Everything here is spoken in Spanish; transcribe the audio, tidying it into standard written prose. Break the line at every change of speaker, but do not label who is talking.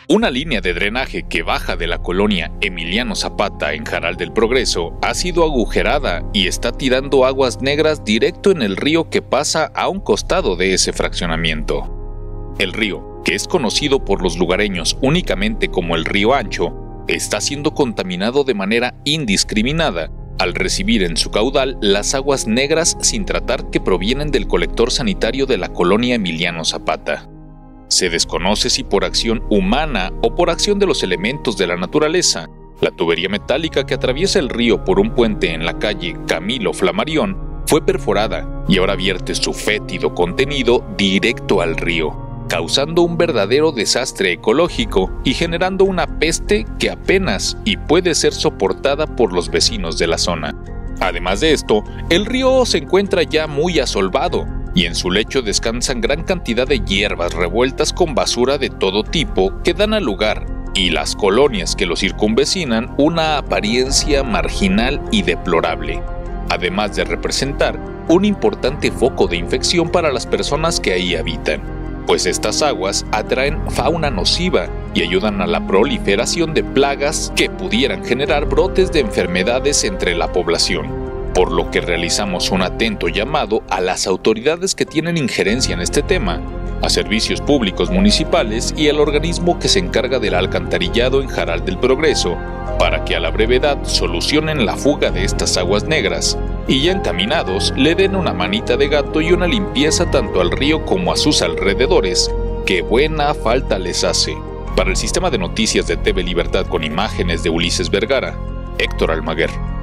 Una línea de drenaje que baja de la colonia Emiliano Zapata en Jaral del Progreso ha sido agujerada y está tirando aguas negras directo en el río que pasa a un costado de ese fraccionamiento. El río, que es conocido por los lugareños únicamente como el Río Ancho, está siendo contaminado de manera indiscriminada al recibir en su caudal las aguas negras sin tratar que provienen del colector sanitario de la colonia Emiliano Zapata. Se desconoce si por acción humana o por acción de los elementos de la naturaleza, la tubería metálica que atraviesa el río por un puente en la calle Camilo Flammarion fue perforada y ahora vierte su fétido contenido directo al río, causando un verdadero desastre ecológico y generando una peste que apenas y puede ser soportada por los vecinos de la zona. Además de esto, el río se encuentra ya muy asolvado, y en su lecho descansan gran cantidad de hierbas revueltas con basura de todo tipo que dan al lugar, y las colonias que lo circunvecinan, una apariencia marginal y deplorable, además de representar un importante foco de infección para las personas que ahí habitan, pues estas aguas atraen fauna nociva y ayudan a la proliferación de plagas que pudieran generar brotes de enfermedades entre la población. Por lo que realizamos un atento llamado a las autoridades que tienen injerencia en este tema, a servicios públicos municipales y al organismo que se encarga del alcantarillado en Jaral del Progreso, para que a la brevedad solucionen la fuga de estas aguas negras y ya encaminados le den una manita de gato y una limpieza tanto al río como a sus alrededores, que buena falta les hace. Para el sistema de noticias de TV Libertad con imágenes de Ulises Vergara, Héctor Almaguer.